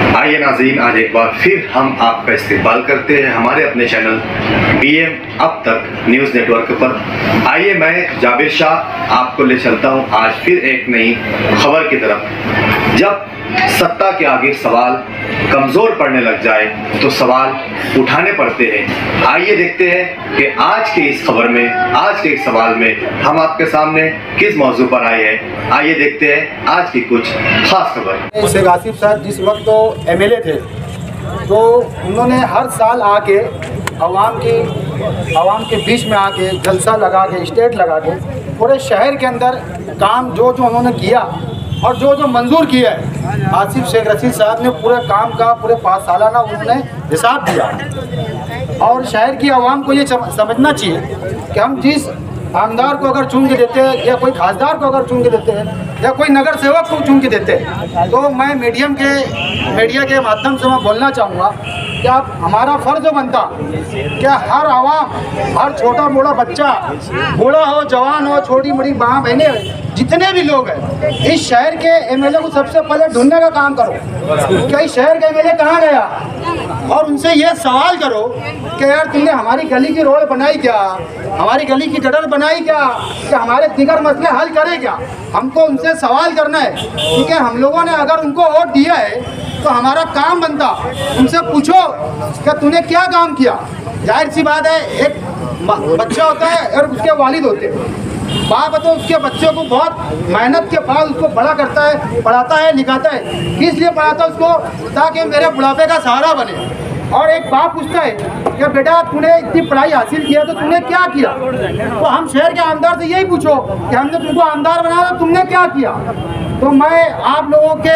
आइए नाज़रीन, आज एक बार फिर हम आपका इस्तकबाल करते हैं हमारे अपने चैनल BM अब तक न्यूज़ नेटवर्क पर। आइए मैं जाबिर शाह आपको ले चलता हूं आज फिर एक नई खबर की तरफ। जब सत्ता के आगे सवाल कमज़ोर पड़ने लग जाए तो सवाल उठाने पड़ते हैं। आइए देखते हैं कि आज के इस खबर में, आज के इस सवाल में हम आपके सामने किस मौजू पर आए हैं। आइए देखते हैं आज की कुछ खास खबर। शेख आसिफ साहब जिस वक्त तो MLA थे तो उन्होंने हर साल आके आवाम के बीच में आके जलसा लगा के, स्टेज लगा के पूरे शहर के अंदर काम जो उन्होंने किया और जो मंजूर किया है, आसिफ शेख रशीद साहब ने पूरे काम का पूरे 5 सालाना उन्होंने हिसाब दिया। और शहर की आवाम को ये समझना चाहिए कि हम जिस आमदार को अगर चुन के देते हैं या कोई खासदार को अगर चुन के देते हैं या कोई नगर सेवक को चुन के देते हैं, तो मैं मीडिया के माध्यम से मैं बोलना चाहूँगा कि आप हमारा फ़र्ज बनता कि हर आवाम, हर छोटा मोटा बच्चा, बूढ़ा हो, जवान हो, छोटी बड़ी माँ बहनें, जितने भी लोग हैं, इस शहर के MLA को सबसे पहले ढूंढने का काम करो कि इस शहर का MLA कहाँ गया, और उनसे ये सवाल करो कि यार तुमने हमारी गली की रोड बनाई क्या, हमारी गली की गटर बनाई क्या, कि हमारे दिगर मसले हल करे क्या। हमको उनसे सवाल करना है, ठीक है। हम लोगों ने अगर उनको वोट दिया है तो हमारा काम बनता उनसे पूछो कि तूने क्या काम किया। जाहिर सी बात है, एक बच्चा होता है और उसके वालिद होते हैं, बाप तो उसके बच्चों को बहुत मेहनत के बाद उसको बड़ा करता है, पढ़ाता है, लिखाता है। किस लिए पढ़ाता है उसको? ताकि मेरे बुढ़ापे का सहारा बने। और एक बाप पूछता है कि बेटा तूने इतनी पढ़ाई हासिल किया तो तूने क्या किया। तो हम शहर के आमदार से यही पूछो कि हमने तुमको आमदार बनाया तो तुमने क्या किया। तो मैं आप लोगों के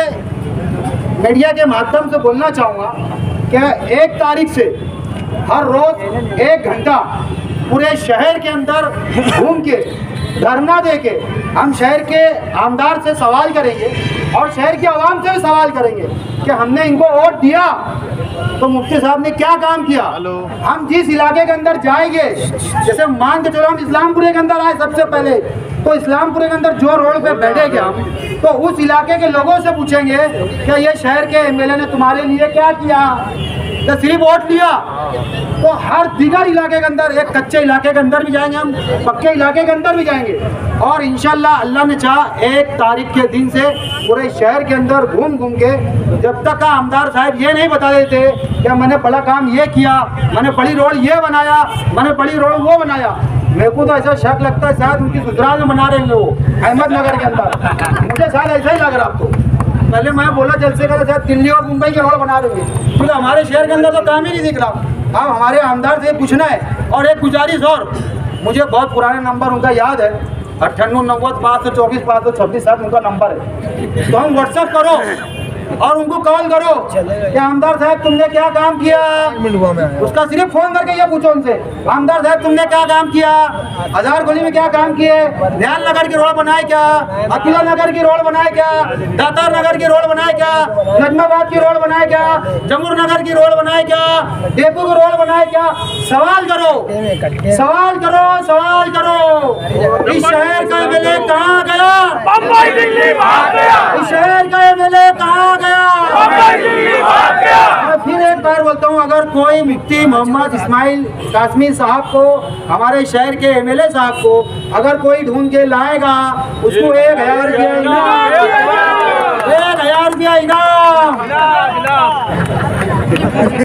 मीडिया के माध्यम से बोलना चाहूँगा कि 1 तारीख से हर रोज़ 1 घंटा पूरे शहर के अंदर घूम के धरना दे के हम शहर के आमदार से सवाल करेंगे और शहर की आवाम से भी सवाल करेंगे कि हमने इनको वोट दिया तो मुफ्ती साहब ने क्या काम किया। हम जिस इलाके के अंदर जाएंगे, जैसे मान के चलो हम इस्लामपुरे के अंदर आए सबसे पहले, तो इस्लामपुरे के अंदर जो रोड पे बैठेंगे हम, तो उस इलाके के लोगों से पूछेंगे कि ये शहर के MLA ने तुम्हारे लिए क्या किया। तो सिर्फ वोट लिया तो हर दिगर इलाके के अंदर, एक कच्चे इलाके के अंदर भी जाएंगे हम, पक्के इलाके के अंदर भी जाएंगे, और इंशाल्लाह अल्लाह ने चाहा 1 तारीख के दिन से पूरे शहर के अंदर घूम के, जब तक का आमदार साहब ये नहीं बता देते कि मैंने बड़ा काम ये किया, मैंने बड़ी रोड ये बनाया, मैंने बड़ी रोड वो बनाया। मेरे को तो ऐसा शक लगता है शायद उनकी गुजरात में बना रहे हैं वो अहमदनगर के अंदर, मुझे शायद ऐसा ही लग रहा आपको। पहले मैं बोला जलसे का शायद दिल्ली और मुंबई के रोड बना रहे हैं, क्योंकि हमारे शहर के अंदर तो काम ही नहीं दिख रहा। अब हमारे आमदार से पूछना है। और एक गुजारिश और, मुझे बहुत पुराने नंबर उनका याद है, 98 90 524 526 7 उनका नंबर है। तो हम व्हाट्सएप करो और उनको कॉल करो कि आमदार साहब तुमने क्या काम किया। उसका सिर्फ फोन करके ये पूछो उनसे, आमदार साहब तुमने क्या काम किया, हजार गली में क्या काम किए, ध्यान नगर की रोड बनाए क्या, अकीला नगर की रोड बनाए क्या, दातार नगर की रोड बनाए क्या, नजमाबाद की रोड बनाए क्या, जमुर नगर की रोड बनाए क्या, डेपू की रोड बनाए क्या। सवाल करो, सवाल करो, सवाल करो। इस शहर का MLA कहाँ गया, बम्बई दिल्ली भाग गया, इस शहर का MLA कहाँ गया। मैं फिर एक बार बोलता हूँ, अगर कोई मुफ्ती मोहम्मद इस्माइल कासमी साहब को, हमारे शहर के MLA साहब को अगर कोई ढूंढ के लाएगा, उसको 1000 रुपया इनाम, 1000 रुपया इनाम।